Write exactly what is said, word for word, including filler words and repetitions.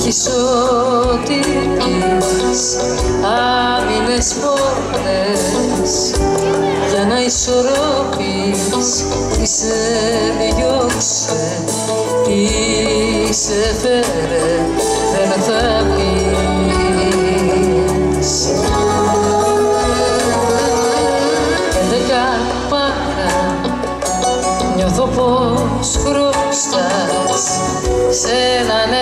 έχεις ό,τι πεις, άμυνες πόρτες για να ισορροπείς. Τι σε διώξε, τι σε φέρε, δεν θα πεις. Έντεκα παρά νιώθω πως χρωστάς σ' έναν